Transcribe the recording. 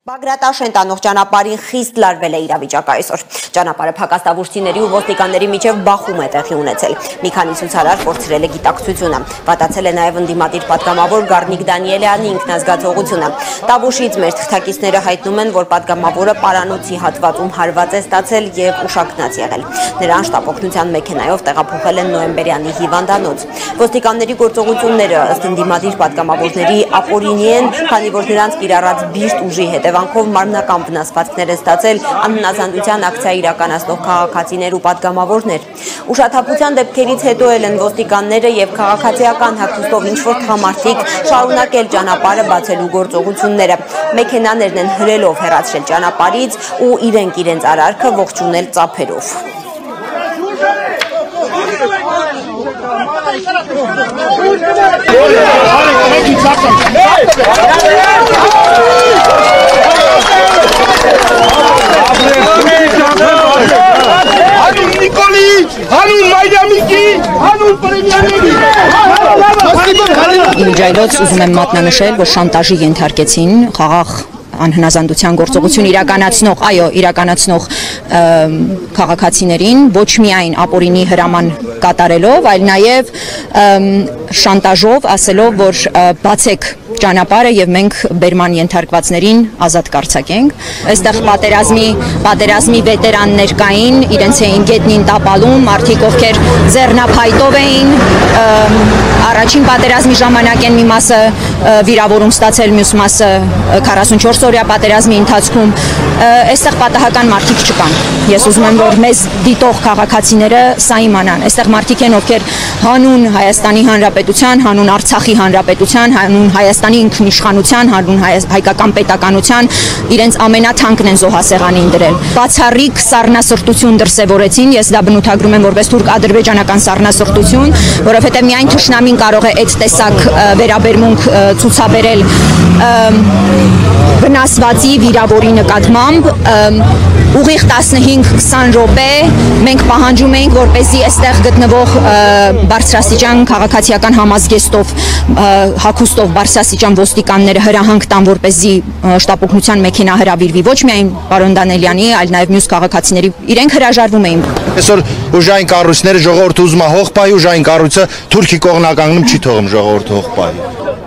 Բագրատաշենտ անող ճանապարհին խիստ լարվել է իրավիճակը այսօր։ Ճանապարհը փակաստավուրցիների ու ոստիկանների միջև բախում է տեղի ունեցել։ Մի քանի ցուցարար կորցրել է գիտակցությունը։ Վատացել է նաև ընդդիմադիր պատգամավոր Գառնիկ Դանիելյանի ինքնազգացողությունը։ Տավուշից մեր թղթակիցները հայտնում են, որ պատգամավորը Պարանոցի հատվածում հարված է ստացել եւ ուշագնաց եղել։ Նրան շտապօգնության մեքենայով տեղափոխել են Նոյեմբերյանի հիվանդանոց։ Ոստիկանների գործողությունները ըստ ընդդիմադիր պատգամավորների ապօրինի են, քանի որ նրանց կիրառած բիրտ ուժի հետևանքով մարմնական վնասվածքներ են ստացել անհնազանդության ակցիա իրականացնող քաղաքացիներ ու պատգամավորներ։ Ուշաթափության դեպքերից հետո են ոստիկանները եւ քաղաքացիական հագուստով ինչ-որ թղամարդիկ շարունակել ճանապարհը բացելու գործողությունները։ Մեքենաներն են հրելով հեռացրել ճանապարհից ու իրենց արարքը ողջունել ծափերով։ Իմիջայլոց ուզում եմ մատնանշել, որ շանտաժի ենթարկեցին խաղաղ անհնազանդության գործողություն իրականացնող քաղաքացիներին ոչ միայն ապօրինի հրաման կատարելով, այլ նաև շանտաժով ասելով, որ բացեք ճանապարհը եւ մենք բերման ենթարկվածներին ազատ կարձակենք։ Այստեղ պատերազմի վետերաններ կային, իրենց էին գետնին տապալում, մարդիկ ովքեր ձեռնափայտով էին, առաջին պատերազմի ժամանակ են մի մասը վիրավորում ստացել, մյուս մասը 44-օրյա պատերազմի ընթացքում։ Այստեղ պատահական մարդիկ չկան։ Ես ուզում եմ, որ մեզ դիտող քաղաքացիները սա իմանան։ Այստեղ մարդիկ են, ովքեր հանուն Հայաստանի Հանրապետության, հանուն Արցախի Հանրապետության, հանուն Հայաստանի ինքնիշխանության, հանուն հայկական պետականության իրենց ամենաթանկն են զոհասեղանին դրել։ Բացառիկ սառնասրտություն դրսևորեցին, ես դա բնութագրում եմ որպես թուրք-ադրբեջանական սառնասրտություն, որովհետև միայն թշնամին կարող է այդ տեսակ վերաբերմունք ցուցաբերել վնասվածի վիրավորի նկատմամբ։ Ուղիղ 15-20 րոպե մենք պահանջում էինք, որպեսզի այստեղ գտնվող բարձրաստիճան քաղաքացիական համազգեստով հագուստով բարձրաստիճան ոստիկանները հրահանգ տան, որպեսզի շտապօգնության մեքենա հրավիրվի ոչ միայն պարոն Դանիելյանի, այլ նաև մյուս քաղաքացիների։ Իրենք հրաժարվում էին։ Այսօր ուժային կառույցները ժողովուրդը ուզում է հող պահի, ուժային կառույցը Թուրքի կողմնականգնում չի թողում ժողովուրդը հող պահի։